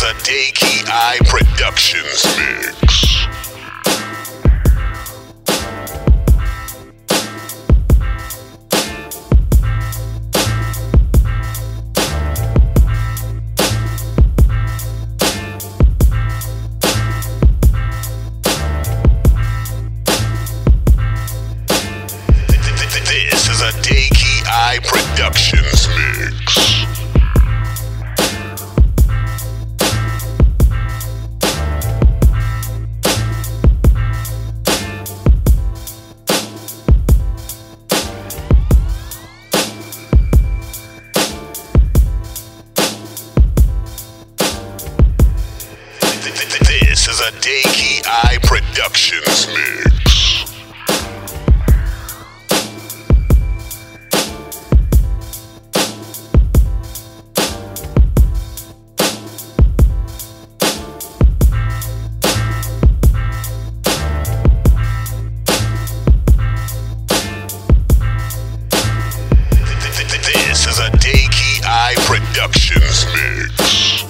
is a Daekei Productions mix. This is a Daekei Productions mix. This is a Daekei Productions mix. This is a Daekei Productions mix.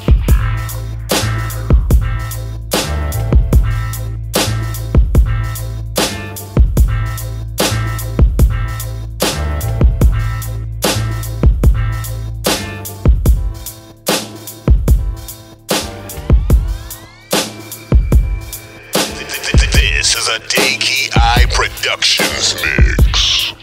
This is a Daekei Productions mix.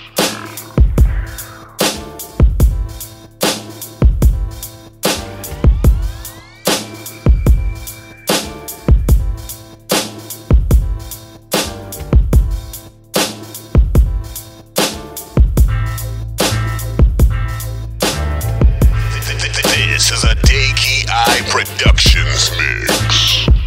This is a Daekei Productions mix.